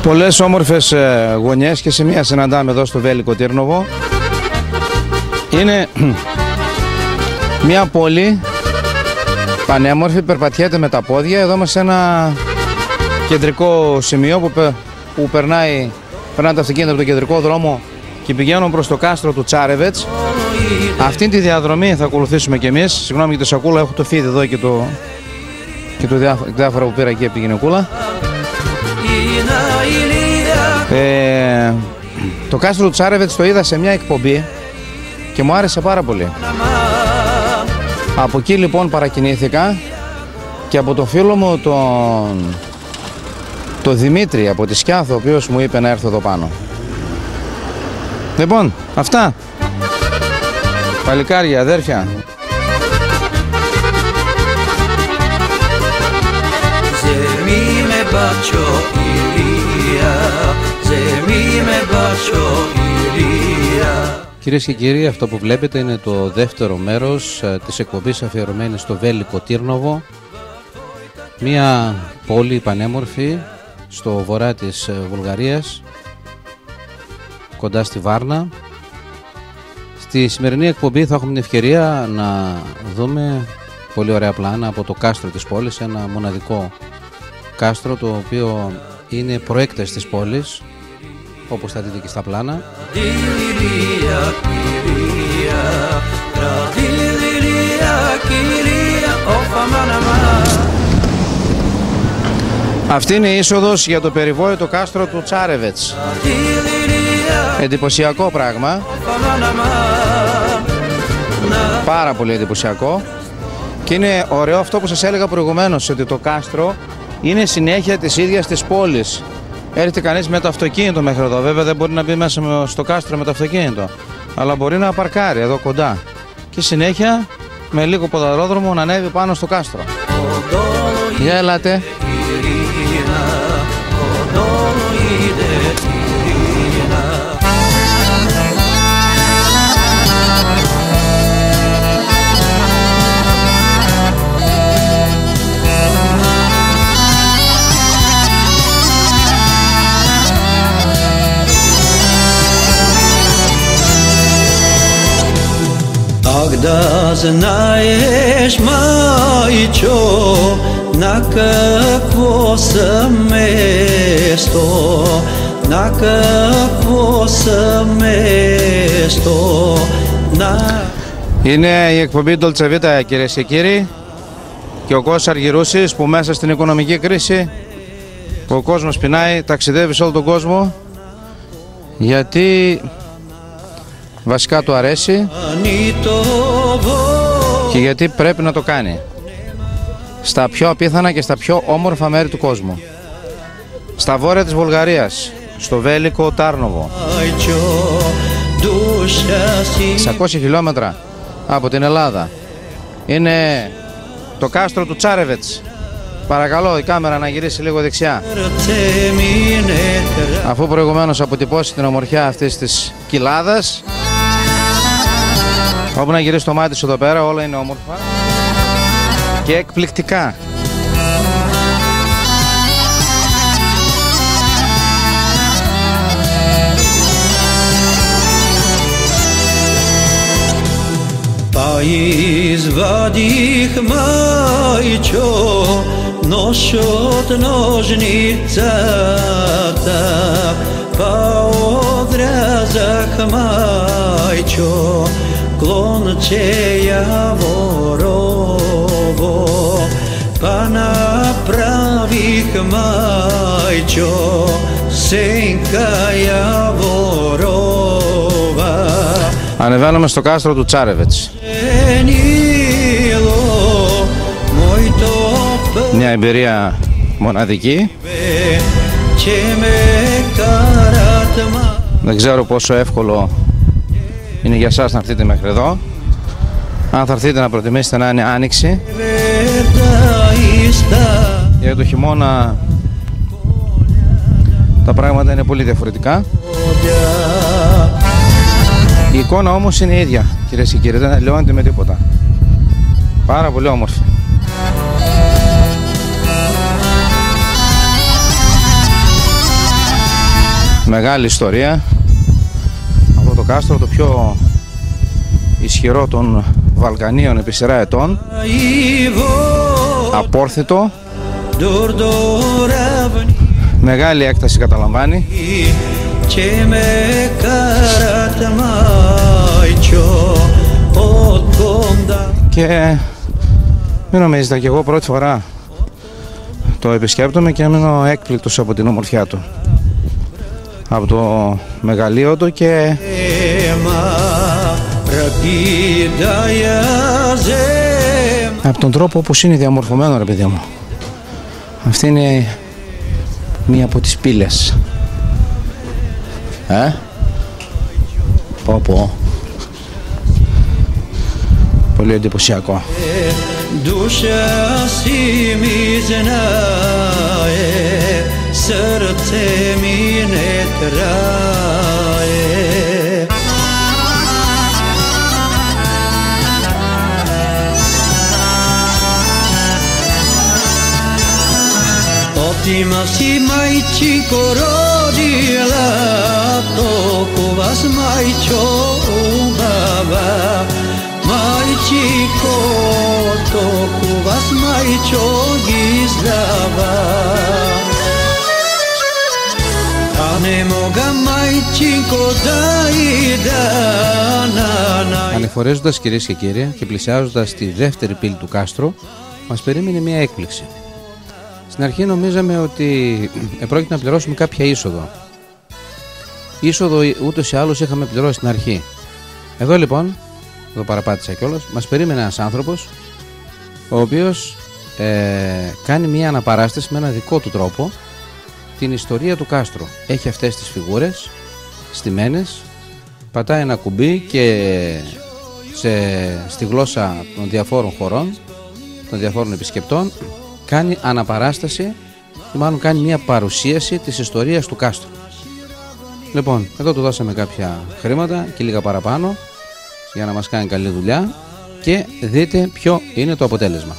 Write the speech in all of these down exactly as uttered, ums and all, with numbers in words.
Πολλές όμορφες γωνιές και σημεία συναντάμε εδώ στο Βέλικο Τύρνοβο. Είναι μια πόλη πανέμορφη, περπατιέται με τα πόδια. Εδώ είμαστε σε ένα κεντρικό σημείο που, πε, που περνάει, περνάει το αυτοκίνητο από τον κεντρικό δρόμο και πηγαίνουν προς το κάστρο του Τσάρεβετς. Αυτή τη διαδρομή θα ακολουθήσουμε κι εμείς. Συγγνώμη για το σακούλα, έχω το φίδι εδώ και το, και το διάφορα που πήρα εκεί από τη γυναικούλα. Ε, το κάστρο του Τσάρεβετς το είδα σε μια εκπομπή και μου άρεσε πάρα πολύ. Από εκεί λοιπόν παρακινήθηκα και από το φίλο μου τον, τον Δημήτρη από τη Σκιάθο, ο οποίος μου είπε να έρθω εδώ πάνω. Λοιπόν, αυτά. Παλικάρια, αδέρφια. Κυρίες και κύριοι, αυτό που βλέπετε είναι το δεύτερο μέρος της εκπομπής αφιερωμένης στο Βέλικο Τύρνοβο, μια πόλη πανέμορφη στο βορρά της Βουλγαρίας, κοντά στη Βάρνα. Στη σημερινή εκπομπή θα έχουμε την ευκαιρία να δούμε πολύ ωραία πλάνα από το κάστρο της πόλης, ένα μοναδικό κάστρο το οποίο είναι προέκταση της πόλης, όπως θα δείτε και στα πλάνα. Αυτή είναι η είσοδος για το περιβόητο κάστρο του Τσάρεβετς. Εντυπωσιακό πράγμα. Πάρα πολύ εντυπωσιακό. Και είναι ωραίο αυτό που σας έλεγα προηγουμένως, ότι το κάστρο είναι συνέχεια της ίδιας της πόλης. Έρχεται κανείς με το αυτοκίνητο μέχρι εδώ. Βέβαια δεν μπορεί να μπει μέσα στο κάστρο με το αυτοκίνητο, αλλά μπορεί να παρκάρει εδώ κοντά και συνέχεια με λίγο ποδαρόδρομο να ανέβει πάνω στο κάστρο. Για ελάτε. Когда знаешь, майчо, на какво съм место, на какво съм место, на... Είναι η εκπομπή Dolce Vita, κυρίες και κύριοι, και ο Κώστας Αργυρούσης που μέσα στην οικονομική κρίση που ο κόσμος πεινάει ταξιδεύει σε όλο τον κόσμο, γιατί βασικά του αρέσει και γιατί πρέπει να το κάνει στα πιο απίθανα και στα πιο όμορφα μέρη του κόσμου. Στα βόρεια της Βουλγαρίας, στο Βέλικο Τάρνοβο, εξακόσια χιλιόμετρα από την Ελλάδα, είναι το κάστρο του Τσάρεβετς. Παρακαλώ η κάμερα να γυρίσει λίγο δεξιά, αφού προηγουμένως αποτυπώσει την ομορφιά αυτής της κοιλάδας. Όπου να γυρίσει το μάτι σου εδώ πέρα, όλα είναι όμορφα και εκπληκτικά. Поизвадих майчо, носот ножницата, поодрязах майчо, клонче яворово, понаправих майчо, сенка яворова. Ανεβαίνουμε στο κάστρο του Τσάρεβετς. Μια εμπειρία μοναδική. Δεν ξέρω πόσο εύκολο είναι για εσάς να έρθετε μέχρι εδώ. Αν θα έρθετε να προτιμήσετε να είναι άνοιξη, για το χειμώνα τα πράγματα είναι πολύ διαφορετικά. Η εικόνα όμως είναι η ίδια, κυρίες και κύριοι, δεν αλλοιώνεται με τίποτα. Πάρα πολύ όμορφη. Μεγάλη ιστορία. Αυτό το κάστρο, το πιο ισχυρό των Βαλκανίων επί σειρά ετών. Απόρθητο. Μεγάλη έκταση καταλαμβάνει. Και μην νομίζετε, και εγώ πρώτη φορά το επισκέπτομαι και μείνω έκπληκτος από την ομορφιά του, από το μεγαλείο του και από τον τρόπο όπως είναι διαμορφωμένο, ρε παιδί μου. Αυτή είναι μία από τις πύλες. Ε? Πω πω. Πολύ εντυπωσιακό. Ti masi majčinko rodila, toliko vas majčo baba. Majčinko, toliko vas majčo gizdava. A ne moga majčinko da ida na na. Ανεφορέζοντας, κυρίες και κύριοι, και πλησιάζοντας τη δεύτερη πύλη του κάστρου, μας περίμενε μια έκπληξη. Στην αρχή νομίζαμε ότι επρόκειται να πληρώσουμε κάποια είσοδο. Είσοδο ούτως ή άλλως είχαμε πληρώσει στην αρχή. Εδώ λοιπόν, εδώ παραπάτησα κιόλας, μας περίμενε ένας άνθρωπος, ο οποίος ε, κάνει μια αναπαράσταση με ένα δικό του τρόπο την ιστορία του κάστρου. Έχει αυτές τις φιγούρες στημένες, πατάει ένα κουμπί και σε, στη γλώσσα των διαφόρων χωρών, των διαφόρων επισκεπτών, κάνει αναπαράσταση ή μάλλον κάνει μια παρουσίαση της ιστορίας του κάστρου. Λοιπόν, εδώ του δώσαμε κάποια χρήματα και λίγα παραπάνω για να μας κάνει καλή δουλειά και δείτε ποιο είναι το αποτέλεσμα.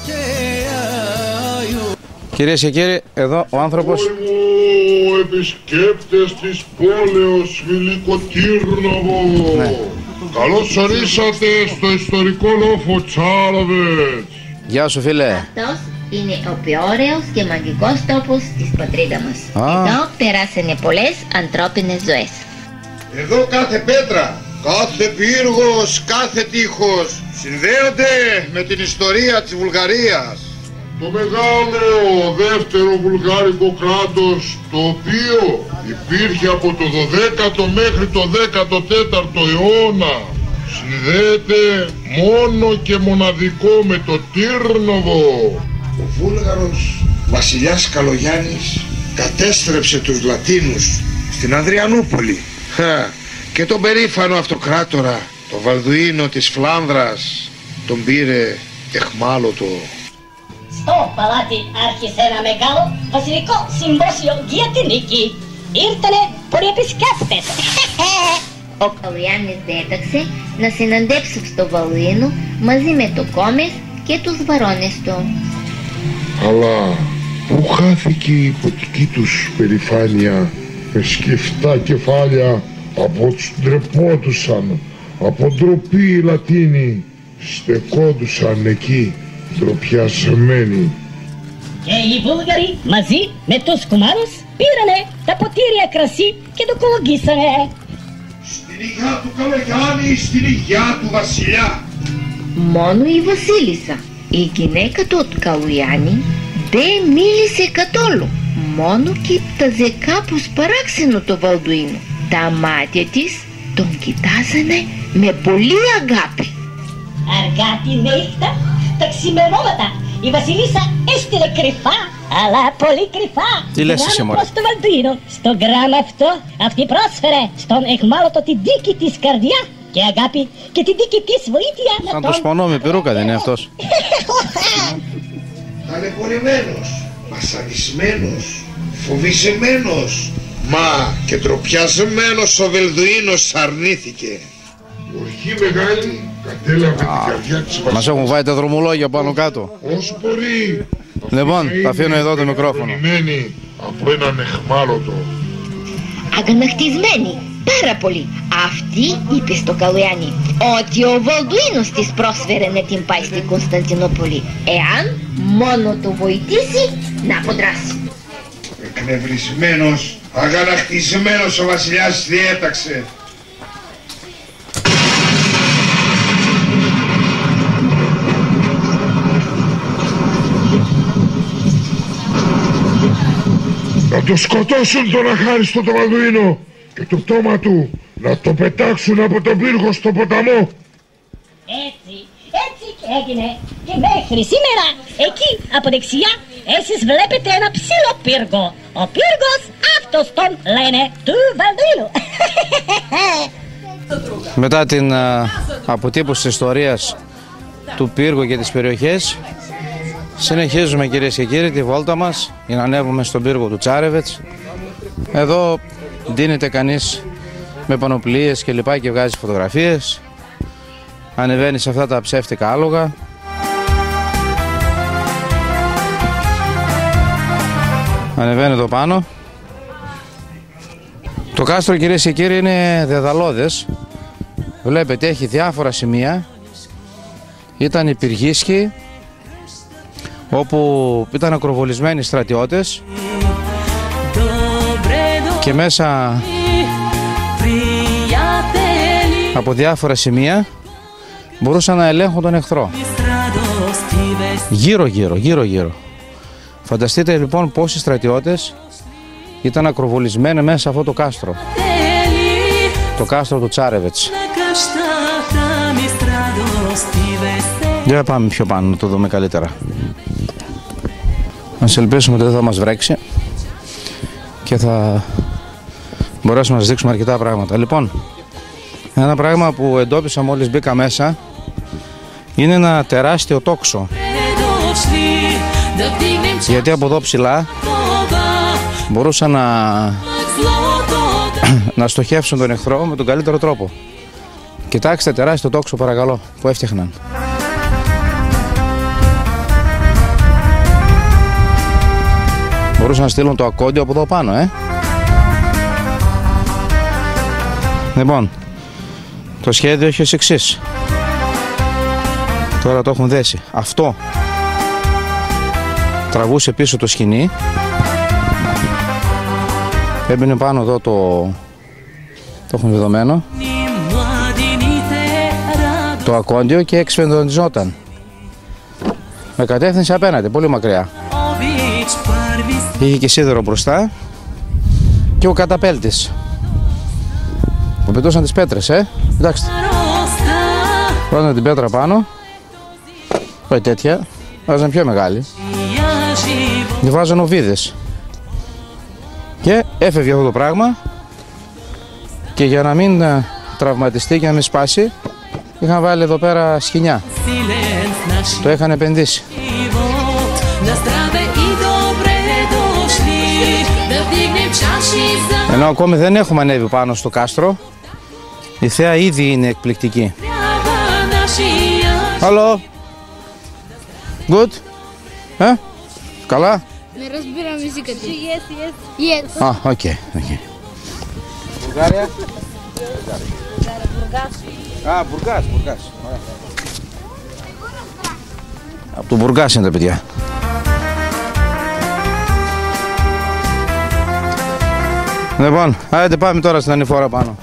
Κυρίες και κύριοι, εδώ ο άνθρωπος... Όλοι επισκέπτες της πόλεως Βελικοτύρνοβο, ναι. Καλώς ορίσατε στο ιστορικό λόφο Τσάραβετς. Γεια σου φίλε. Αυτός είναι ο πιο ωραίος και μαγικός τόπος της πατρίδας μας. Ah. Εδώ περάσανε πολλές ανθρώπινες ζωές. Εδώ κάθε πέτρα, κάθε πύργος, κάθε τείχος συνδέονται με την ιστορία της Βουλγαρίας. Το μεγάλο δεύτερο βουλγάρικο κράτος, το οποίο υπήρχε από το δωδέκατο μέχρι το δέκατο τέταρτο αιώνα, συνδέεται μόνο και μοναδικό με το Τύρνοβο. Ο Βούλγαρος βασιλιάς Καλογιάννης κατέστρεψε τους Λατίνους στην Ανδριανούπολη και τον περήφανο αυτοκράτορα, τον Βαλδουίνο της Φλάνδρας, τον πήρε εχμάλωτο. Στο παλάτι άρχισε ένα μεγάλο βασιλικό συμπόσιο για την νίκη. Ήρθανε πολλοί επισκέπτες. Ο Καλογιάννης διέταξε να συναντέψει στο Βαλδουίνο μαζί με το Κόμες και τους βαρώνες του. Αλλά πού χάθηκε η υποτική τους περηφάνεια με σκεφτά κεφάλια από τους ντρεπόντουσαν, από ντροπή οι Λατίνοι στεκόντουσαν εκεί ντροπιασμένοι. Και οι Βούλγαροι μαζί με τους κουμάρους πήρανε τα ποτήρια κρασί και το κολογίσανε. Στην υγειά του Καλογιάννη, στην υγειά του βασιλιά. Μόνο η βασίλισσα, η γυναίκα του Καλογιάννη, δεν μίλησε καθόλου. Μόνο κοίταζε κάπως παράξενο το Βαλδουίνο. Τα μάτια της τον κοιτάζανε με πολύ αγάπη. Αργά τη νύχτα, τα ξημερώματα, η βασιλίσσα έστειλε κρυφά, αλλά πολύ κρυφά, τι λες εσύ μωρέ, προς το Βαλδουίνο. Στο γράμμα αυτό, αυτή πρόσφερε στον εχμάλωτο την δίκη της καρδιά και αγάπη και την δίκη της βοήθεια. Σαν το σπονό με πυρούκα δεν είναι αυτός? Ταλαιπωρημένος, βασανισμένος, φοβισμένος, μα και τροπιασμένος ο Βαλδουίνος αρνήθηκε. Οργή μεγάλη κατέλαβε την καρδιά της βασιλείας. Μας έχουν βάλει τα δρομολόγια πάνω κάτω. Όσο μπορεί. Λοιπόν, θα αφήνω εδώ το μικρόφωνο. Από έναν εχμάλωτο. Αγανακτισμένοι, πάρα πολύ. Αυτή είπε στο Καλουιάνι ότι ο Βαλδουίνος της πρόσφερε να την πάει στην Κωνσταντινούπολη, εάν μόνο το βοηθήσει να αποδράσει. Εκνευρισμένος, αγανακτισμένος ο βασιλιάς διέταξε. Να το σκοτώσουν τον αχάριστο το Βαλδουίνο και το πτώμα του να το πετάξουν από τον πύργο στο ποταμό. Έτσι, έτσι και έγινε. Και μέχρι σήμερα, εκεί από δεξιά, εσείς βλέπετε ένα ψηλό πύργο. Ο πύργος αυτός τον λένε του Βαλδουίνου. Μετά την α, αποτύπωση της ιστορίας του πύργου και τις περιοχές, συνεχίζουμε, κυρίες και κύριοι, τη βόλτα μας για να ανέβουμε στον πύργο του Τσάρεβετς. Εδώ ντύνεται κανείς με πανοπλίες και λοιπά και βγάζει φωτογραφίες. Ανεβαίνει σε αυτά τα ψεύτικα άλογα. Ανεβαίνει εδώ πάνω. Το κάστρο, κυρίες και κύριοι, είναι δεδαλώδες. Βλέπετε, έχει διάφορα σημεία. Ήταν υπηργίσκοι, όπου ήταν ακροβολισμένοι στρατιώτες και μέσα από διάφορα σημεία μπορούσαν να ελέγχουν τον εχθρό. Γύρω γύρω, γύρω γύρω. Φανταστείτε λοιπόν πόσοι στρατιώτες ήταν ακροβολισμένοι μέσα σε αυτό το κάστρο. Το κάστρο του Τσάρεβετς. Για πάμε πιο πάνω να το δούμε καλύτερα. Ας ελπίσουμε ότι δεν θα μας βρέξει και θα μπορέσουμε να σας δείξουμε αρκετά πράγματα. Λοιπόν, ένα πράγμα που εντόπισα μόλις μπήκα μέσα είναι ένα τεράστιο τόξο. Γιατί από εδώ ψηλά μπορούσαν να, να στοχεύσουν τον εχθρό με τον καλύτερο τρόπο. Κοιτάξτε, τεράστιο τόξο, παρακαλώ, που έφτιαχναν. Μπορούσαν να στείλουν το ακόντιο από εδώ πάνω, ε. Λοιπόν, το σχέδιο έχει ως εξής. Τώρα το έχουν δέσει. Αυτό τραβούσε πίσω το σκοινί. Έμπαινε πάνω εδώ το... Το έχουν δεδομένο. Το ακόντιο και εξφενδονιζόταν. Με κατεύθυνση απέναντι, πολύ μακριά. Είχε και σίδερο μπροστά και ο καταπέλτης που πετούσαν τις πέτρες, ε. Κοιτάξτε. Βάζανε την πέτρα πάνω. Πάει τέτοια. Βάζανε πιο μεγάλη. Και βάζανε οβίδες. Και έφευγε αυτό το πράγμα. Και για να μην τραυματιστεί και να μην σπάσει, είχαν βάλει εδώ πέρα σκοινιά. Το είχαν επενδύσει. Ενώ ακόμη δεν έχουμε ανέβει πάνω στο κάστρο, η θέα ήδη είναι εκπληκτική. Hello. Good? Ε? Καλά? Не разбирам езика ти. Yes, yes. Yes. Α, οκ, οκ. Βουλγάρια? Α, Μπουργκάς, Μπουργκάς. Από το Μπουργκάς είναι τα παιδιά. Λοιπόν, άιντε πάμε τώρα στην ανηφόρα πάνω.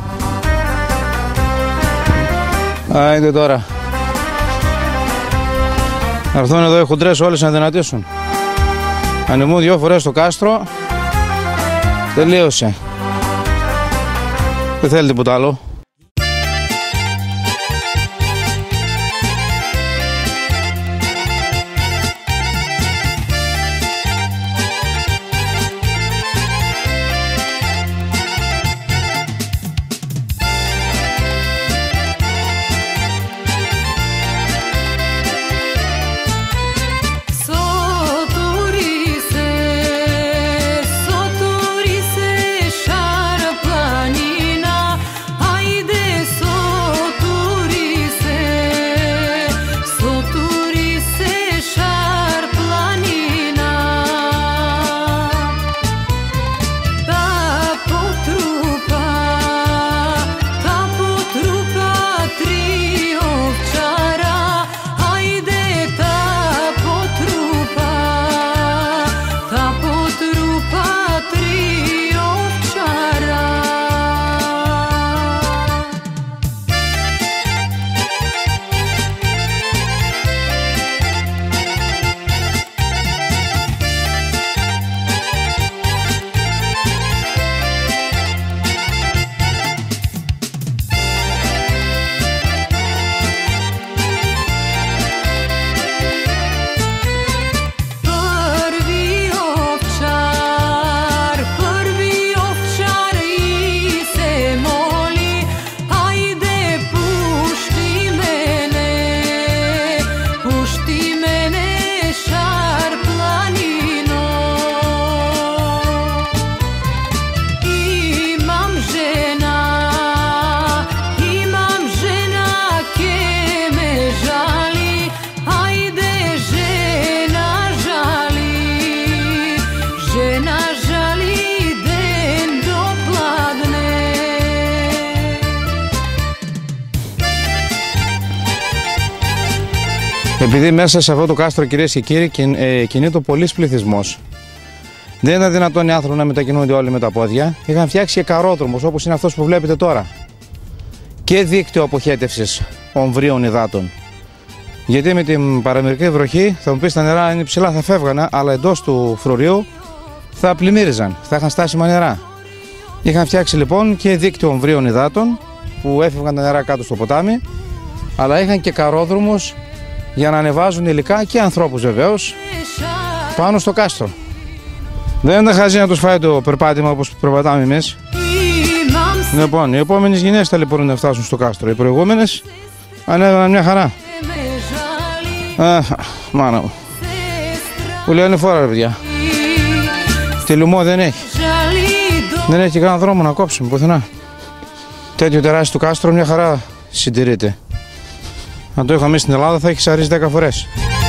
Άιντε τώρα. Να έρθουν εδώ οι χοντρές όλες να δυνατήσουν. Ανεμούν δυο φορές στο κάστρο. Τελείωσε. Δεν θέλει τίποτα άλλο. Soturise, soturise, șară planina, Επειδή μέσα σε αυτό το κάστρο, κυρίες και κύριοι, κινείται πολλής πληθυσμός, δεν ήταν δυνατόν οι άνθρωποι να μετακινούνται όλοι με τα πόδια. Είχαν φτιάξει και καρόδρομους, όπως είναι αυτός που βλέπετε τώρα, και δίκτυο αποχέτευσης ομβρίων υδάτων. Γιατί με την παραμερική βροχή, θα μου πεις, τα νερά είναι ψηλά, θα φεύγανε, αλλά εντός του φρουρίου θα πλημμύριζαν, θα είχαν στάσιμα νερά. Είχαν φτιάξει λοιπόν και δίκτυο ομβρίων υδάτων που έφευγαν τα νερά κάτω στο ποτάμι, αλλά είχαν και καρόδρομους για να ανεβάζουν υλικά και ανθρώπους βεβαίως πάνω στο κάστρο. Δεν είναι χαζί να τους φάει το περπάτημα όπως περπατάμε εμείς. Λοιπόν, οι επόμενες γενιές θα λοιπόν να φτάσουν στο κάστρο. Οι προηγούμενες ανέβαιναν μια χαρά. Α, μάνα μου. Που λένε φορά ρε παιδιά. Τη λουμό δεν έχει. Δεν έχει κανένα δρόμο να κόψουμε πουθενά. Τέτοιο τεράστιο κάστρο μια χαρά συντηρείται. Αν το είχαμε στην Ελλάδα θα έχει σαρίσει δέκα φορές.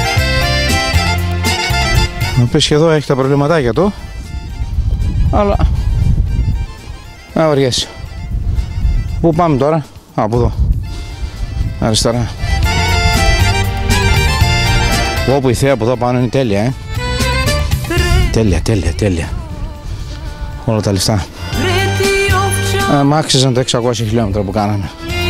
Να πεις και εδώ έχει τα προβληματάκια του. Αλλά... να βαριέσαι. Πού πάμε τώρα? Α, από εδώ. Αριστερά. Όπου η θέα από εδώ πάνω είναι τέλεια, ε. Τέλεια, τέλεια, τέλεια. Όλα τα λεφτά. Ε, μ' άξιζαν τα εξακόσια χιλιόμετρα που κάναμε.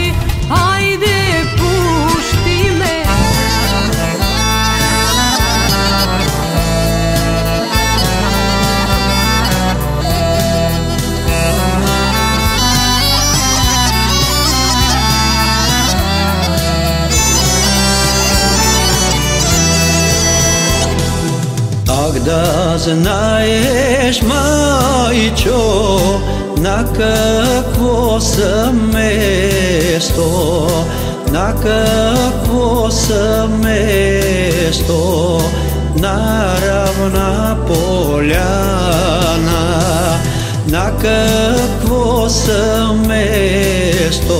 Da znaš majčo na kakvo sam mesto, na kakvo sam mesto, naravna poljana, na kakvo sam mesto,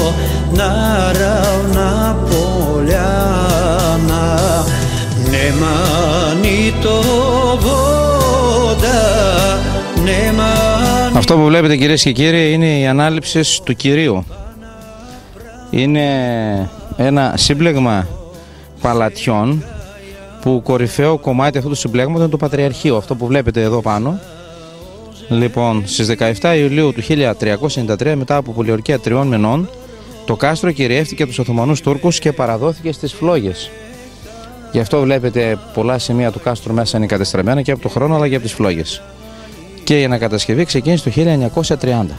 naravna poljana. Nema ni to voda, nema. Αυτό που βλέπετε κυρίες και κύριοι είναι η ανάληψη του Κυρίου. Είναι ένα σύμπλεγμα παλατιών που κορυφαίο κομμάτι αυτού του συμπλέγματος είναι το Πατριαρχείο, αυτό που βλέπετε εδώ πάνω. Λοιπόν, στις δεκαεφτά Ιουλίου του χίλια τριακόσια ενενήντα τρία, μετά από πολιορκία τριών μηνών, το κάστρο κυριεύτηκε από τους Οθωμανούς Τούρκους και παραδόθηκε στις φλόγες. Γι' αυτό βλέπετε πολλά σημεία του κάστρου μέσα είναι κατεστραμμένα και από το χρόνο αλλά και από τις φλόγες. Και η ανακατασκευή ξεκίνησε το χίλια εννιακόσια τριάντα.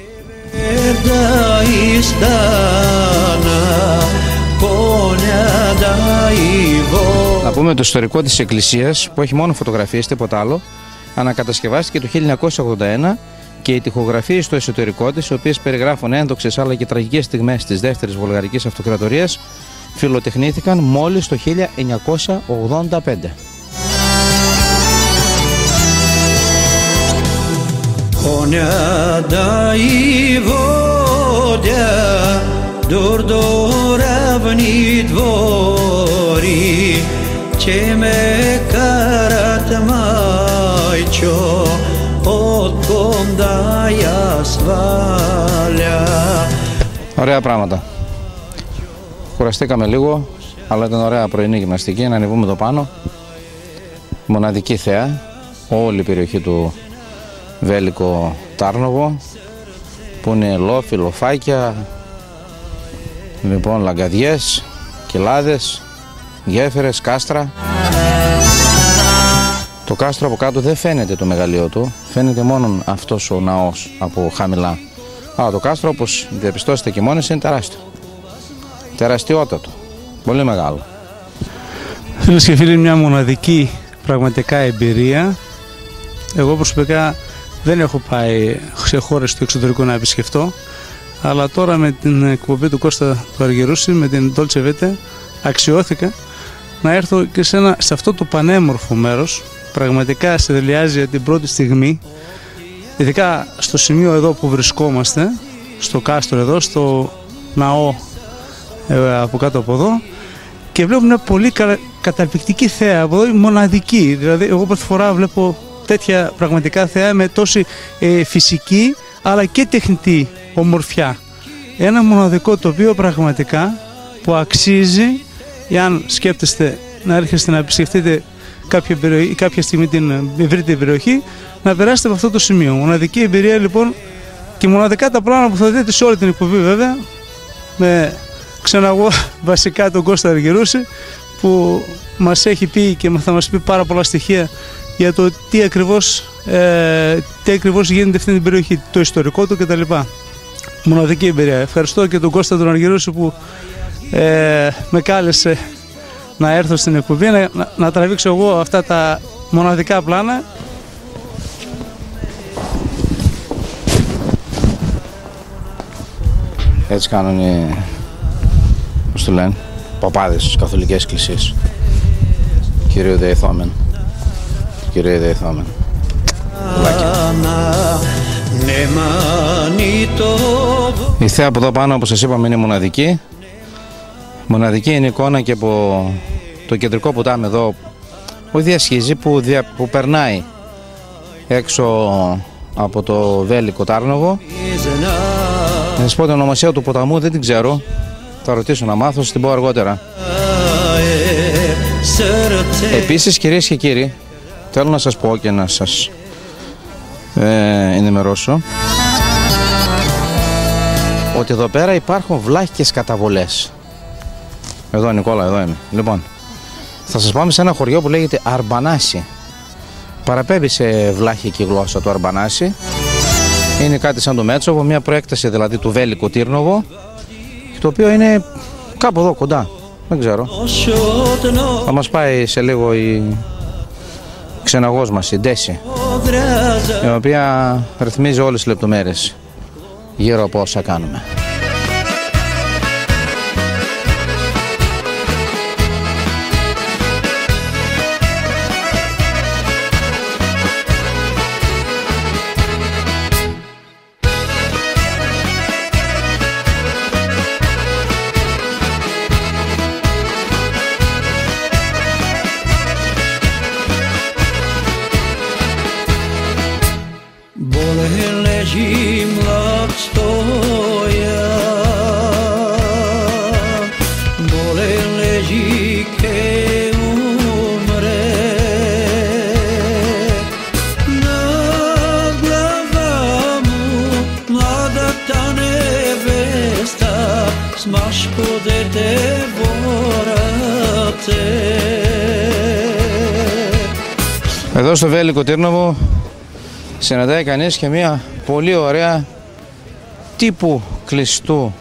Να πούμε το ιστορικό της εκκλησίας που έχει μόνο φωτογραφίες, τίποτα άλλο. Ανακατασκευάστηκε το χίλια εννιακόσια ογδόντα ένα και οι τοιχογραφίες στο εσωτερικό της, οι οποίες περιγράφουν ένδοξες αλλά και τραγικές στιγμές της δεύτερης Βουλγαρικής Αυτοκρατορίας, φιλοτεχνήθηκαν μόλις το χίλια εννιακόσια ογδόντα πέντε. Ωραία πράγματα. Κουραστήκαμε λίγο, αλλά ήταν ωραία πρωινή γυμναστική. Να ανεβούμε εδώ πάνω. Μοναδική θέα, όλη η περιοχή του Βέλικο Τάρνοβο, που είναι λόφι, λοφάκια, λοιπόν λαγκαδιές, κοιλάδες, γέφυρες, κάστρα. Το κάστρο από κάτω δεν φαίνεται το μεγαλείο του, φαίνεται μόνο αυτός ο ναός από χαμηλά. Αλλά το κάστρο, όπως διαπιστώσετε και μόνοι, είναι τεράστιο. Τεραστιότατο, πολύ μεγάλο. Φίλες και φίλοι, είναι μια μοναδική πραγματικά εμπειρία. Εγώ προσωπικά δεν έχω πάει σε χώρες του εξωτερικού να επισκεφτώ, αλλά τώρα με την εκπομπή του Κώστα του Αργυρούση, με την Dolce Vita, αξιώθηκα να έρθω και σε, ένα, σε αυτό το πανέμορφο μέρος. Πραγματικά σε δελειάζει για την πρώτη στιγμή, ειδικά στο σημείο εδώ που βρισκόμαστε, στο κάστρο εδώ, στο ναό ε, από κάτω από εδώ, και βλέπω μια πολύ κα, καταπληκτική θέα από εδώ, μοναδική. Δηλαδή εγώ πρώτη φορά βλέπω τέτοια πραγματικά θέα με τόση ε, φυσική αλλά και τεχνητή ομορφιά. Ένα μοναδικό τοπίο πραγματικά που αξίζει εάν σκέφτεστε να έρχεστε να επισκεφτείτε κάποια, περιοχή, κάποια στιγμή την ευρύτερη περιοχή, να περάσετε από αυτό το σημείο. Μοναδική εμπειρία λοιπόν και μοναδικά τα πράγματα που θα δείτε σε όλη την εκπομπή, βέβαια, με ξαναγώ βασικά τον Κώστα Αργυρούση, που μας έχει πει και θα μας πει πάρα πολλά στοιχεία για το τι ακριβώς, ε, τι ακριβώς γίνεται αυτή την περιοχή, το ιστορικό του κτλ. Μοναδική εμπειρία. Ευχαριστώ και τον Κώστα τον Αργυρούση που ε, με κάλεσε να έρθω στην εκπομπή, να, να, να τραβήξω εγώ αυτά τα μοναδικά πλάνα. Έτσι κάνουν οι, πώς το λένε, παπάδες στις καθολικές εκκλησίες. Κύριε Δεϊθόμεν. Κύριε Δεϊθόμεν. Η θέα από εδώ πάνω, όπως σας είπαμε, είναι μοναδική. Μοναδική είναι η εικόνα και από το κεντρικό ποτάμι εδώ που διασχίζει, που, δια, που περνάει έξω από το Βέλικο Τάρνοβο. Να σας πω την ονομασία του ποταμού, δεν την ξέρω. Θα ρωτήσω να μάθω, σας την πω αργότερα. Επίσης, κυρίες και κύριοι, θέλω να σας πω και να σας ε, ενημερώσω ότι εδώ πέρα υπάρχουν βλάχικες καταβολές. Εδώ Νικόλα, εδώ είμαι. Λοιπόν, θα σας πάμε σε ένα χωριό που λέγεται Αρμπανάσι. Παραπέμπει σε βλάχικη γλώσσα το Αρμπανάσι. Είναι κάτι σαν το Μέτσοβο, μια προέκταση δηλαδή του Βέλικο Τύρνοβο, το οποίο είναι κάπου εδώ κοντά. Δεν ξέρω. Θα μας πάει σε λίγο η ξεναγός μας, η Ντέση, η οποία ρυθμίζει όλες τις λεπτομέρειες γύρω από όσα κάνουμε. Εδώ στο Βέλικο Τύρνοβο συναντάει κανείς και μια πολύ ωραία τύπου κλειστού,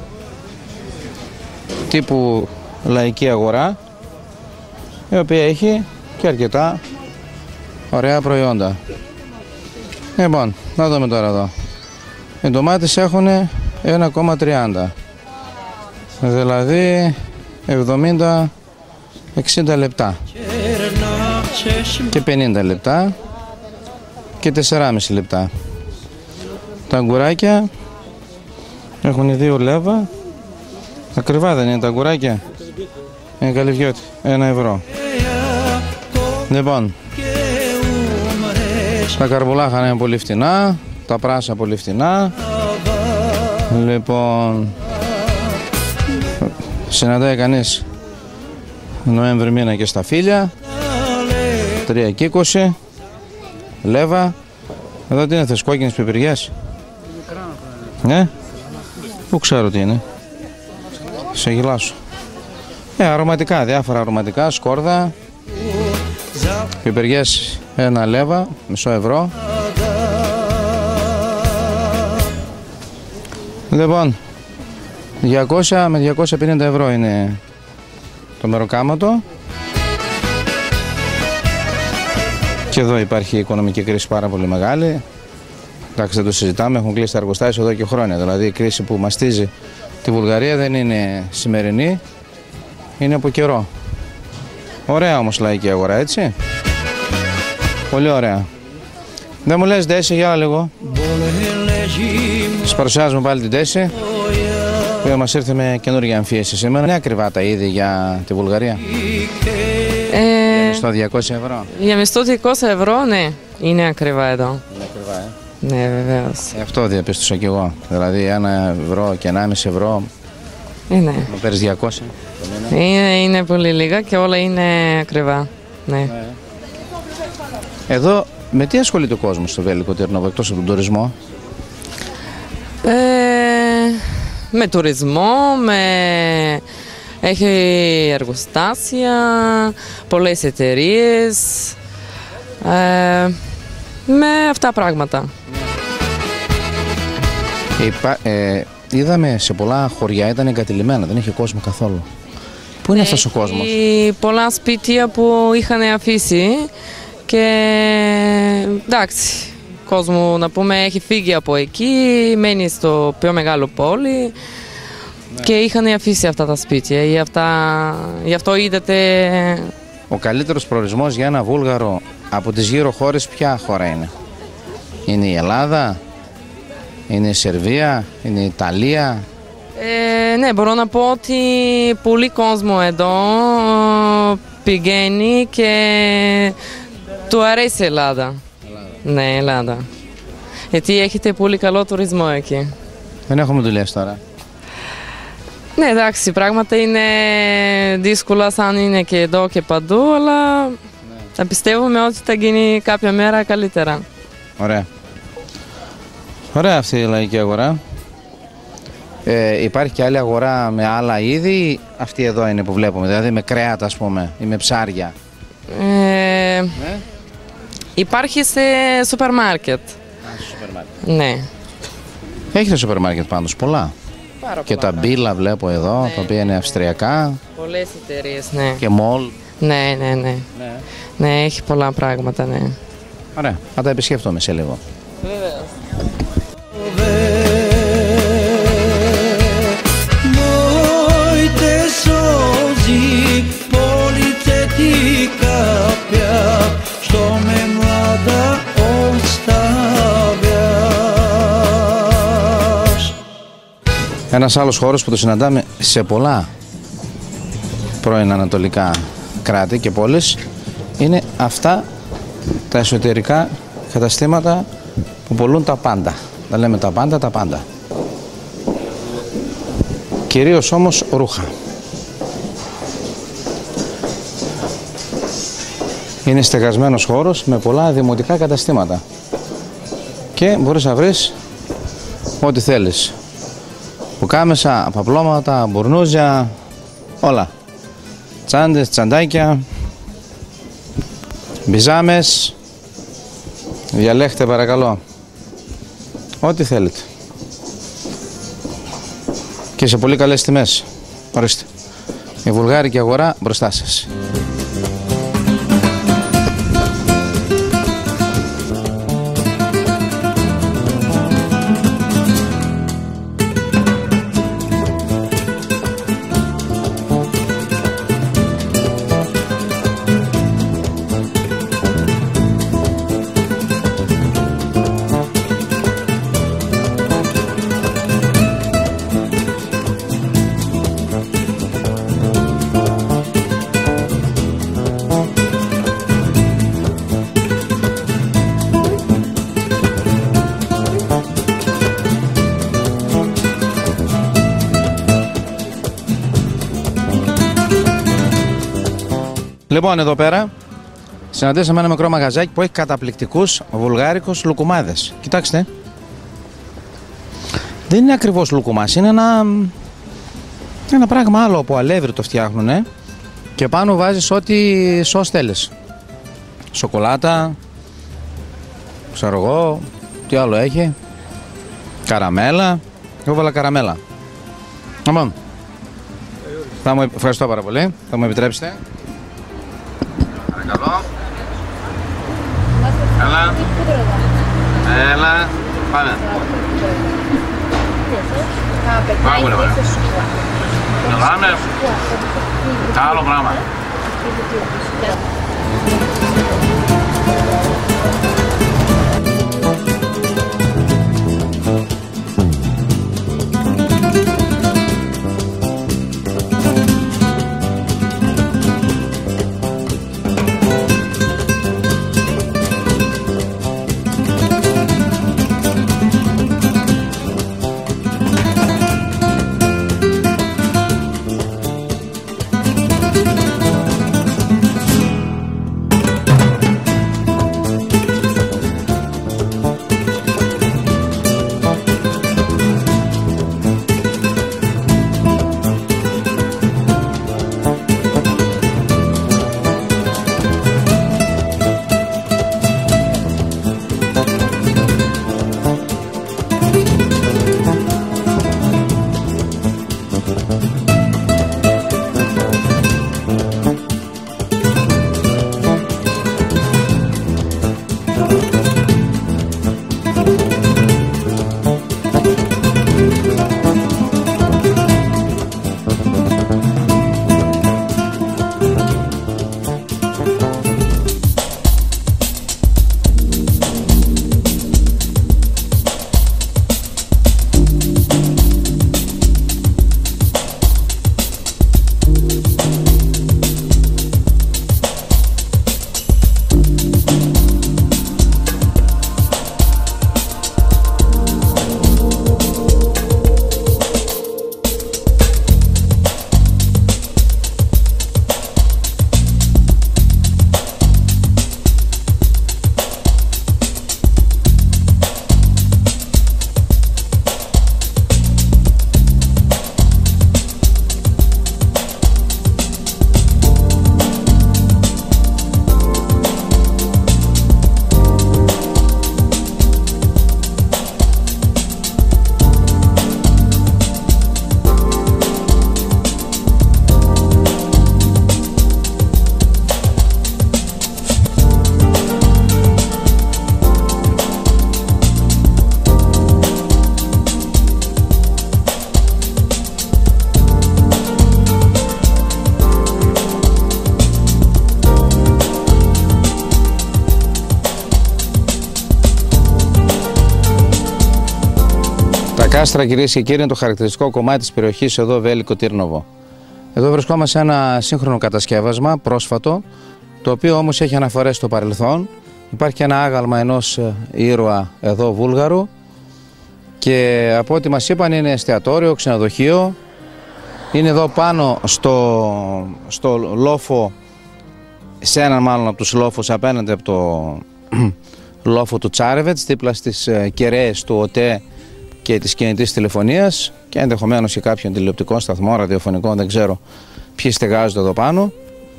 τύπου λαϊκή αγορά, η οποία έχει και αρκετά ωραία προϊόντα. Λοιπόν, να δούμε τώρα εδώ. Οι ντομάτες έχουν ένα κόμμα τριάντα, δηλαδή εβδομήντα εξήντα λεπτά και πενήντα λεπτά και τέσσερα κόμμα πέντε λεπτά. Τα αγκουράκια έχουν δύο λέβα. Ακριβά δεν είναι τα αγκουράκια? Είναι καλυβιώτη, ένα ευρώ. Λοιπόν, τα καρβουλάχανα είναι πολύ φτηνά, τα πράσα πολύ φτηνά. Λοιπόν, συναντάει κανείς Νοέμβρη μήνα και στα φύλλα, τρία και είκοσι, λέβα. Εδώ τι είναι, θες κόκκινες πιπηριές? Ναι, πού ξέρω τι είναι. Σε γυλάσω. Ε, αρωματικά, διάφορα αρωματικά, σκόρδα, πιπεριές ένα λέβα, μισό ευρώ. Λοιπόν, διακόσια με διακόσια πενήντα ευρώ είναι το μεροκάματο. Και εδώ υπάρχει οικονομική κρίση πάρα πολύ μεγάλη. Εντάξει, δεν το συζητάμε, έχουν κλείσει τα εργοστάσια εδώ και χρόνια. Δηλαδή η κρίση που μαστίζει τη Βουλγαρία δεν είναι σημερινή, είναι από καιρό. Ωραία όμως λαϊκή αγορά, έτσι. Πολύ ωραία. Δεν μου λες Ντέση, για λίγο. Σας παρουσιάζουμε πάλι την Ντέση, που μας ήρθε με καινούργια αμφίεση σήμερα. Είναι ακριβά τα είδη για τη Βουλγαρία? Ε, για μισθό διακόσια ευρώ. Για μισθό διακόσια ευρώ, ναι. Είναι ακριβά εδώ. Είναι ακριβά, ε. Ναι, βεβαίως. Ε, αυτό διαπίστωσα κι εγώ. Δηλαδή ένα ευρώ και ενάμιση ευρώ Ε, ναι. Να παίρνεις διακόσια το μήνα. Είναι, είναι πολύ λίγα και όλα είναι ακριβά. Ναι. Ναι. Εδώ με τι ασχολείται ο κόσμος στο Βέλικο Τύρνοβο εκτός από τον τουρισμό? Ε, με τουρισμό, με... έχει εργοστάσια, πολλές εταιρείες, ε, με αυτά πράγματα. Υπά, ε, είδαμε σε πολλά χωριά ήταν εγκατηλημένα, δεν είχε κόσμο καθόλου. Πού είναι ε, αυτός ο κόσμος? Πολλά σπίτια που είχαν αφήσει και εντάξει, κόσμο να πούμε έχει φύγει από εκεί, μένει στο πιο μεγάλο πόλη. Ναι. Και είχαν αφήσει αυτά τα σπίτια, γι' αυτά, γι' αυτό είδατε. Ο καλύτερος προορισμός για ένα Βούλγαρο από τις γύρω χώρες ποια χώρα είναι? Είναι η Ελλάδα, είναι η Σερβία, είναι η Ιταλία? Ε, ναι, μπορώ να πω ότι πολύ κόσμο εδώ πηγαίνει και του αρέσει η Ελλάδα. Ελλάδα. Ναι, Ελλάδα. Γιατί έχετε πολύ καλό τουρισμό εκεί. Δεν έχουμε δουλειές τώρα. Ναι, εντάξει, πράγματα είναι δύσκολα σαν είναι και εδώ και παντού, αλλά ναι. Θα πιστεύουμε ότι θα γίνει κάποια μέρα καλύτερα. Ωραία. Ωραία αυτή η λαϊκή αγορά. Ε, υπάρχει και άλλη αγορά με άλλα είδη, αυτή εδώ είναι που βλέπουμε, δηλαδή με κρέατα ας πούμε ή με ψάρια? Ε, ναι. Υπάρχει σε σούπερ μάρκετ. Α, σε σούπερ μάρκετ. Ναι. Έχετε σούπερ μάρκετ πάντως πολλά. Πάρα και πολλά, τα μπίλα βλέπω εδώ, ναι. Τα οποία είναι αυστριακά. Πολλές εταιρείες, ναι. Και μολ. Ναι, ναι, ναι. Ναι, ναι έχει πολλά πράγματα, ναι. Ωραία, θα τα επισκεφτούμε σε λίγο. Βεβαίως. Ένας άλλος χώρος που το συναντάμε σε πολλά πρώην ανατολικά κράτη και πόλεις είναι αυτά τα εσωτερικά καταστήματα που πουλούν τα πάντα. Τα λέμε τα πάντα, τα πάντα. Κυρίως όμως ρούχα. Είναι στεγασμένος χώρος με πολλά δημοτικά καταστήματα και μπορείς να βρεις ό,τι θέλεις. Πουκάμεσα, παπλώματα, μπουρνούζια, όλα. Τσάντες, τσαντάκια, μπιζάμες. Διαλέχτε παρακαλώ. Ό,τι θέλετε. Και σε πολύ καλές τιμές. Ορίστε. Η βουλγάρικη αγορά μπροστά σας. Λοιπόν, εδώ πέρα συναντήσαμε ένα μικρό μαγαζάκι που έχει καταπληκτικούς βουλγάρικους λουκουμάδες. Κοιτάξτε. Δεν είναι ακριβώς λουκουμάς, είναι ένα, ένα πράγμα άλλο από αλεύρι το φτιάχνουν. Ε? Και πάνω βάζεις ό,τι σως θέλεις. Σοκολάτα, ξέρω εγώ, τι άλλο έχει. Καραμέλα. Εγώ βάλα καραμέλα. Λοιπόν, θα μου, ευχαριστώ πάρα πολύ. Θα μου επιτρέψετε. Παρακαλώ. Έλα. Έλα. Πάμε. Πάρα πολύ ωραία. Μιλάμε. Άλλο πράγμα. Κάστρα, κυρίες και κύριοι, είναι το χαρακτηριστικό κομμάτι της περιοχής εδώ, Βέλικο Τύρνοβο. Εδώ βρισκόμαστε σε ένα σύγχρονο κατασκεύασμα, πρόσφατο, το οποίο όμως έχει αναφορές στο παρελθόν. Υπάρχει και ένα άγαλμα ενός ήρωα εδώ Βούλγαρου και από ό,τι μας είπαν είναι εστιατόριο, ξενοδοχείο. Είναι εδώ πάνω στο, στο λόφο, σε έναν μάλλον από τους λόφους απέναντι από το λόφο του Τσάρεβετς, δίπλα στις κεραίες του ΟΤΕ και της κινητής τηλεφωνίας και ενδεχομένως και κάποιων τηλεοπτικών σταθμών, ραδιοφωνικών, δεν ξέρω ποιοι στεγάζονται εδώ πάνω.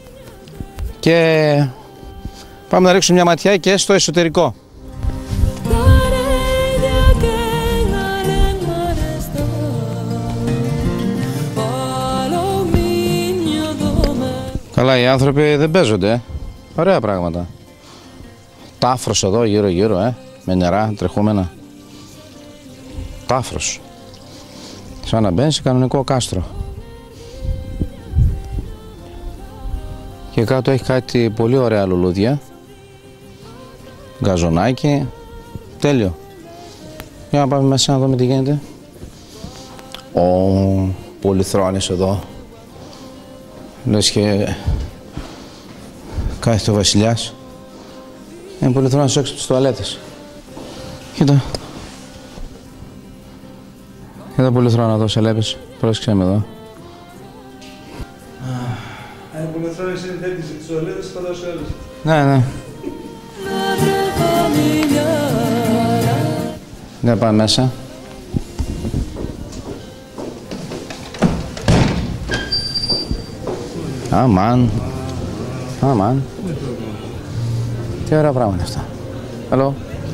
Και πάμε να ρίξουμε μια ματιά και στο εσωτερικό. Καλά, οι άνθρωποι δεν παίζονται, ωραία πράγματα. Τάφρος εδώ γύρω γύρω, ε, με νερά τρεχούμενα. Τάφρος. Σαν να μπαίνει σε κανονικό κάστρο. Και κάτω έχει κάτι πολύ ωραία λουλούδια. Γκαζονάκι. Τέλειο. Για να πάμε μέσα να δούμε τι γίνεται. Ω, πολυθρόνες εδώ. Λες και κάθεται ο βασιλιάς. Είναι πολυθρόνες έξω από τις τουαλέτες. Κοίτα. Κοίτα πολυθρόνα εδώ, σελέπες. Πρόσεξε με εδώ. Είναι πολυθρόνες είναι τέτοιες τις τουαλέτες, φαντάσου όλες. Ναι, ναι. Δεν πάμε μέσα. Αμάν. Αμάν. Τι ωραία πράγματα είναι αυτά. Hello.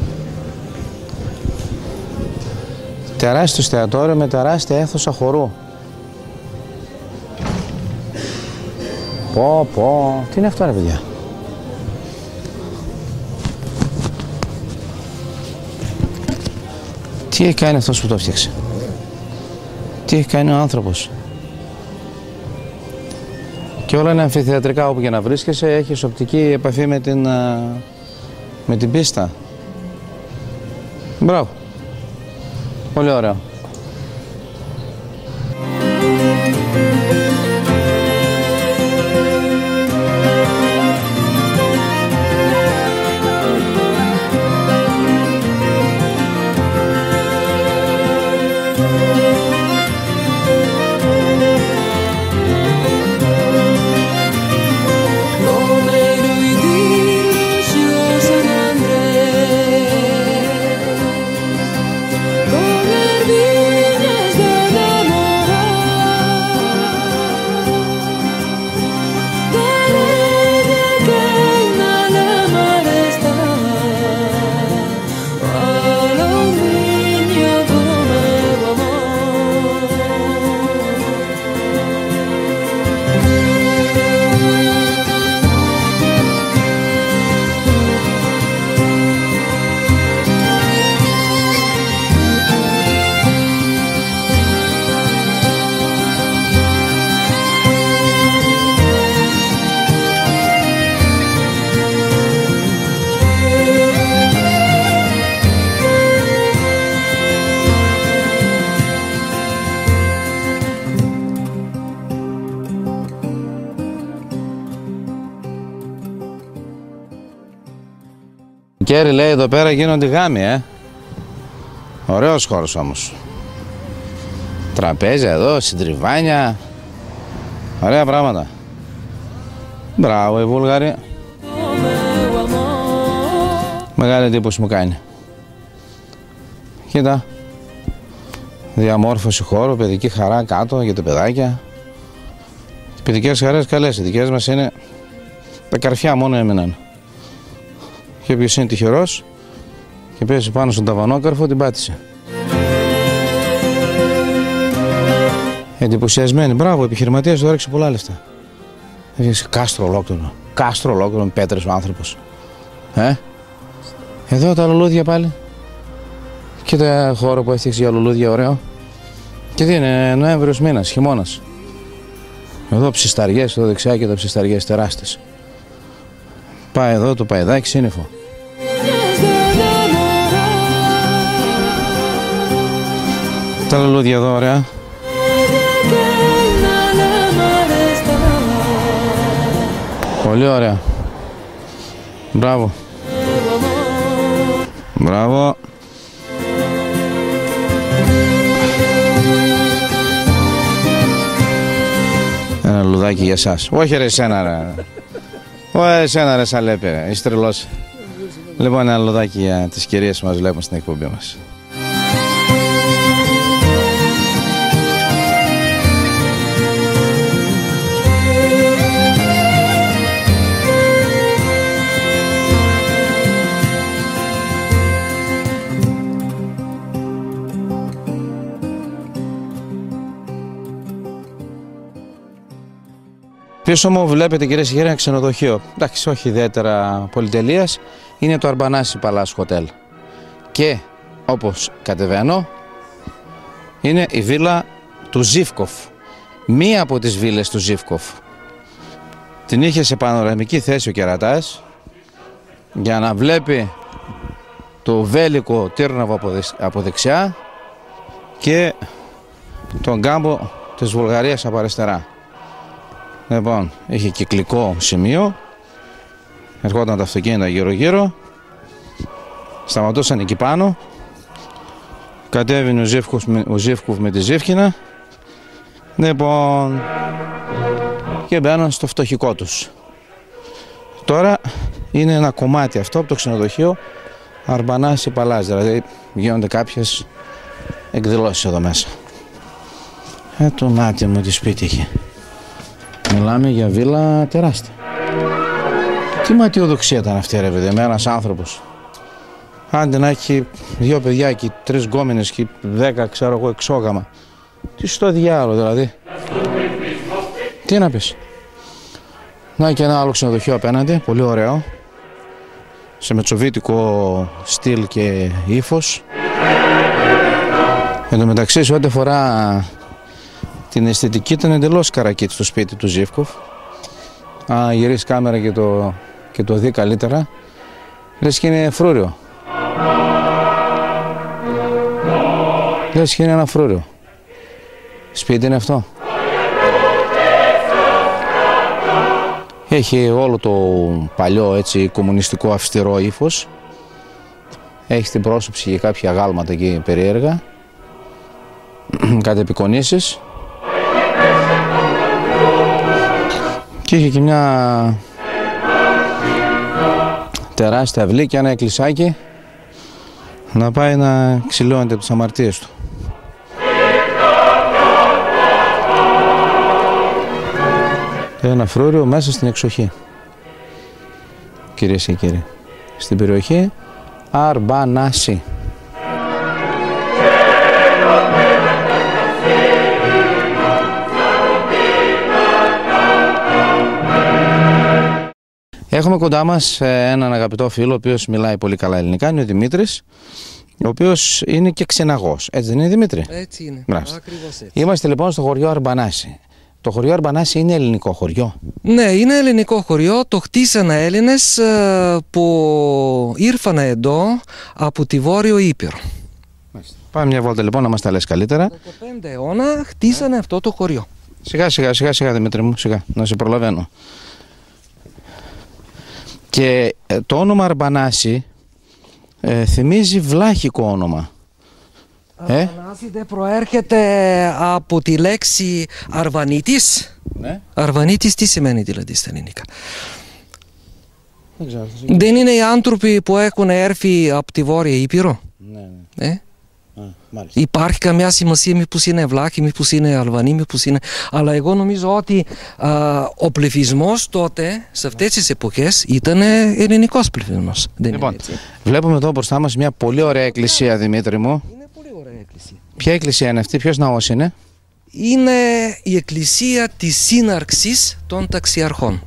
Τεράστιο εστιατόριο με τεράστια αίθουσα χορού. Πω πω. Τι είναι αυτό ρε παιδιά. Τι έχει κάνει αυτός που το έφτιαξε. Τι έχει κάνει ο άνθρωπος. Και όλα είναι αμφιθεατρικά όπου και να βρίσκεσαι, έχεις οπτική επαφή με την, με την πίστα. Μπράβο. Πολύ ωραίο. Κέρι λέει εδώ πέρα γίνονται γάμοι, ε. Ωραίος χώρος όμως. Τραπέζια εδώ, συντριβάνια. Ωραία πράγματα. Μπράβο οι Βούλγαροι. Μεγάλη εντύπωση μου κάνει. Κοίτα. Διαμόρφωση χώρου, παιδική χαρά κάτω για τα παιδάκια. Οι παιδικές χαρές καλές, οι δικές μας είναι τα καρφιά μόνο έμειναν. Και όποιος είναι τυχερός και πέσει πάνω στον ταβανόκαρφο την πάτησε. Εντυπωσιασμένοι. Μπράβο, ο επιχειρηματίας του έριξε πολλά λεφτά. Έφτιαξε κάστρο ολόκληρο. Κάστρο ολόκληρο με πέτρες ο άνθρωπος. Ε? Εδώ τα λουλούδια πάλι. Κοίτα χώρο που έφτιαξε για λουλούδια, ωραίο. Και τι είναι, Νοέμβριος μήνας, χειμώνας. Εδώ ψισταριές, εδώ δεξιά και τα ψισταριές τεράστιες. Πάει εδώ το παϊδάκι σύννεφο. Τα λουλούδια εδώ ωραία. Πολύ ωραία. Μπράβο. Μπράβο. Ένα λουδάκι για εσάς. Όχι ρε εσένα ρε. Όχι εσένα ρε Σαλέπη ρε. Είσαι τρελός. Λοιπόν, ένα λουδάκι για τις κυρίες που μας βλέπουν στην εκπομπή μας. Πίσω μου βλέπετε κυρίες και κύριοι ένα ξενοδοχείο. Εντάξει, όχι ιδιαίτερα πολυτελείας. Είναι το Αρμπανάσι Palace Hotel. Και όπως κατεβαίνω είναι η βίλα του Ζίβκοφ. Μία από τις βίλες του Ζίβκοφ. Την είχε σε πανοραμική θέση ο κερατάς για να βλέπει το Βέλικο Τύρνοβο από δεξιά και τον κάμπο της Βουλγαρίας από αριστερά. Λοιπόν, είχε κυκλικό σημείο, ερχόταν τα αυτοκίνητα γύρω γύρω, σταματούσαν εκεί πάνω, κατέβαινε ο Ζίβκοφ, ο Ζίβκοφ με τη Ζίβκινα, λοιπόν, και μπαίνουν στο φτωχικό τους. Τώρα είναι ένα κομμάτι αυτό από το ξενοδοχείο Αρμπανάσι Palace, δηλαδή γίνονται κάποιες εκδηλώσεις εδώ μέσα. Ε, το μάτι μου τι σπίτι είχε. Μιλάμε για βίλα τεράστια. Τι ματιοδοξία ήταν αυτή ρε παιδί, με ένας άνθρωπος. Άντε να έχει δύο παιδιά και τρεις γκόμενες και δέκα ξέρω εγώ εξόγαμα. Τι στο διάλογο δηλαδή. Τι να πεις. Να και ένα άλλο ξενοδοχείο απέναντι, πολύ ωραίο. Σε μετσοβίτικο στυλ και ύφος. Εν τω μεταξύ σε ό,τι αφορά την αισθητική ήταν εντελώς καρακίτη στο σπίτι του Ζίβκοφ. Αν γυρίσει κάμερα και το, και το δει καλύτερα, λες και είναι φρούριο. Λες και είναι ένα φρούριο. Σπίτι είναι αυτό. Έχει όλο το παλιό έτσι κομμουνιστικό αυστηρό ύφος. Έχει στην πρόσωψη και κάποια γάλματα εκεί περίεργα. Κάτι επικονίσεις. Και είχε και μια τεράστια αυλή και ένα εκκλησάκι να πάει να ξυλώνεται από τις αμαρτίες του. Ένα φρούριο μέσα στην εξοχή, κυρίες και κύριοι, στην περιοχή Αρμπανάσι. Έχουμε κοντά μας έναν αγαπητό φίλο, ο οποίος μιλάει πολύ καλά ελληνικά, είναι ο Δημήτρης, ο οποίος είναι και ξεναγός. Έτσι δεν είναι, Δημήτρη? Έτσι είναι, Μπράβο. ακριβώς έτσι. Είμαστε λοιπόν στο χωριό Αρμπανάσι. Το χωριό Αρμπανάσι είναι ελληνικό χωριό? Ναι, είναι ελληνικό χωριό. Το χτίσανε Έλληνες που ήρθαν εδώ από τη Βόρειο Ήπειρο. Πάμε μια βόλτα λοιπόν να μας τα λες καλύτερα. δεκαπέντε αιώνα χτίσανε yeah. αυτό το χωριό. Σιγά σιγά σιγά σιγά Δημήτρη μου, σιγά, να σε προλαβαίνω. Και ε, το όνομα Αρμπανάσι ε, θυμίζει βλάχικο όνομα. Ε? Αρμπανάσι δεν προέρχεται από τη λέξη Αρβανίτης. Ναι. Αρβανίτης τι σημαίνει δηλαδή στα ελληνικά? Δεν ξέρω. Δεν είναι οι άνθρωποι που έχουν έρθει από τη Βόρεια Ήπειρο? Ναι, ναι. Ε? Α, μάλιστα. Υπάρχει καμιά σημασία μήπως είναι βλάχοι, μήπως είναι Αλβανοί, μήπως είναι... Αλλά εγώ νομίζω ότι α, ο πληθυσμός τότε, σε αυτές τις εποχές, ήταν ελληνικός πληθυσμός. Λοιπόν, βλέπουμε εδώ μπροστά μας μια πολύ ωραία εκκλησία, Δημήτρη μου. Είναι πολύ ωραία εκκλησία. Ποια εκκλησία είναι αυτή, ποιος ναός είναι? Είναι η εκκλησία της σύναρξης των ταξιαρχών.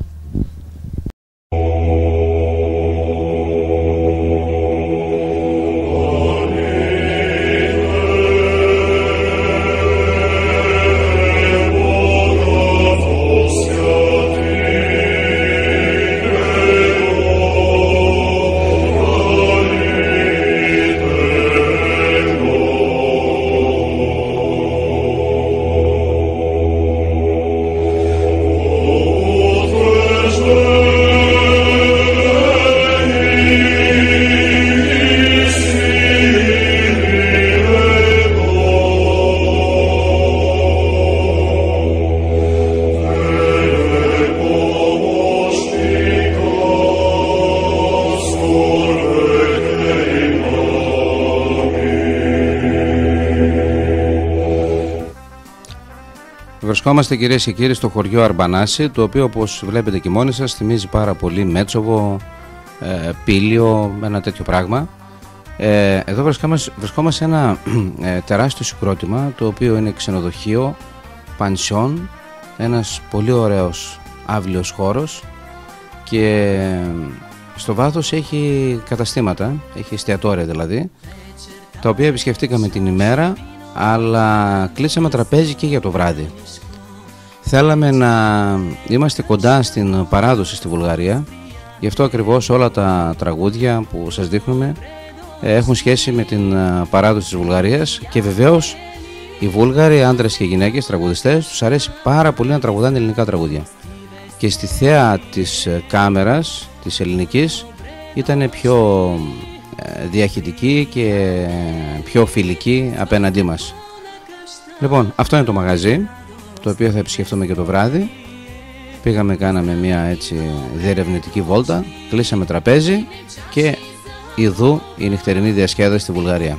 Βρισκόμαστε, κυρίες και κύριοι, στο χωριό Αρμπανάση, το οποίο, όπως βλέπετε και μόνοι σας, θυμίζει πάρα πολύ Μέτσοβο, ε, Πήλιο, ένα τέτοιο πράγμα. Ε, εδώ βρισκόμαστε, βρισκόμαστε σε ένα ε, τεράστιο συγκρότημα, το οποίο είναι ξενοδοχείο, πανσιόν, ένας πολύ ωραίος αύλιος χώρος, και στο βάθος έχει καταστήματα, έχει εστιατόρια δηλαδή, τα οποία επισκεφτήκαμε την ημέρα, αλλά κλείσαμε τραπέζι και για το βράδυ. Θέλαμε να είμαστε κοντά στην παράδοση στη Βουλγαρία, γι' αυτό ακριβώς όλα τα τραγούδια που σας δείχνουμε έχουν σχέση με την παράδοση της Βουλγαρίας, και βεβαίως οι Βούλγαροι, άντρες και γυναίκες τραγουδιστές, τους αρέσει πάρα πολύ να τραγουδάνε ελληνικά τραγούδια, και στη θέα της κάμερας της ελληνικής ήταν πιο διαχυτική και πιο φιλική απέναντί μας. Λοιπόν, αυτό είναι το μαγαζί, το οποίο θα επισκεφτούμε και το βράδυ. Πήγαμε, κάναμε μια έτσι διερευνητική βόλτα, κλείσαμε τραπέζι και ιδού η νυχτερινή διασκέδαση στη Βουλγαρία.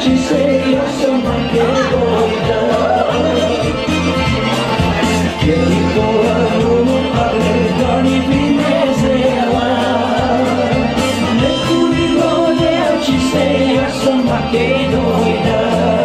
ci sei, io sono anche doida. Che dico a uno alle donne finese là. Nel cuore ci sei, io sono anche doida.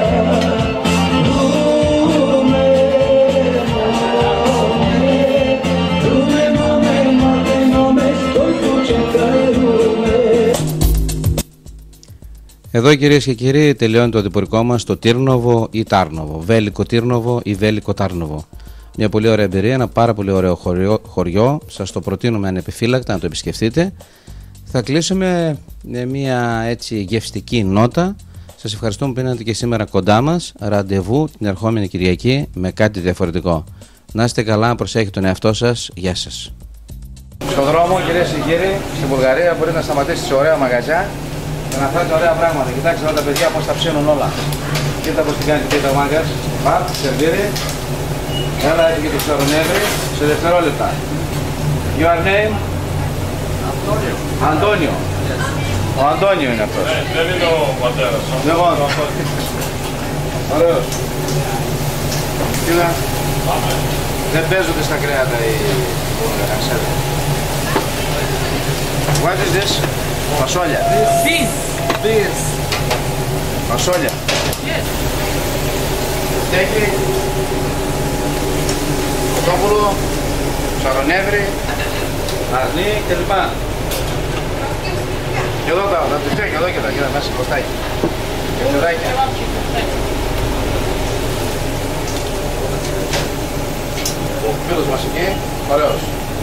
Εδώ κυρίες και κύριοι τελειώνει το διπορικό μας στο Τύρνοβο ή Τάρνοβο, Βέλικο Τύρνοβο ή Βέλικο Τάρνοβο. Μια πολύ ωραία εμπειρία, ένα πάρα πολύ ωραίο χωριό, χωριό. Σας το προτείνουμε ανεπιφύλακτα να το επισκεφτείτε. Θα κλείσουμε με μια έτσι γευστική νότα. Σας ευχαριστούμε που ήρθατε και σήμερα κοντά μας. Ραντεβού την ερχόμενη Κυριακή με κάτι διαφορετικό. Να είστε καλά, προσέχετε τον εαυτό σας. Γεια σας. Στον δρόμο, κυρίες και κύριοι, στην Βουλγαρία μπορείτε να σταματήσετε σε ωραία μαγαζιά και να φέρετε ωραία πράγματα. Κοιτάξτε όλα τα παιδιά πώς τα ψήνουν όλα. Κοίτα πώς την κάνει την πίτα ο μάγκας. Παπ, σερβίρι. Έλα έτσι και το ξαρονεύει σε δευτερόλεπτα. Your name? Αντώνιο. Αντώνιο. Ο Αντώνιο είναι αυτός. Ναι, δεν είναι ο πατέρας. Λοιπόν. Ωραίος. Κοίτα. Δεν παίζονται στα κρέατα οι Βούλγαροι, να ξέρετε. What is this? Φασόλια. This. This. Φασόλια. Yes. Στέκι. Κοτόπουλο. Ψαρονεύρι. Αρνί κλπ. Και εδώ τα, τα τυφτία και εδώ και τα, κοίτα μέσα κοστάκι. Και φεδάκια. Ο φίλος μας εκεί, ωραίος.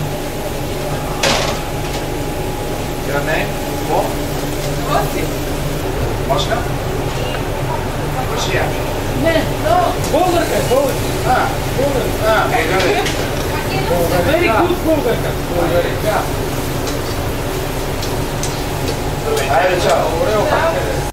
Your name? Wo? Moscow? Russia? Ναι, Bulgarka, Bulgarka. Ah, ah, very good. Very good Bulgarka. Bulgarka. Άρα, ciao.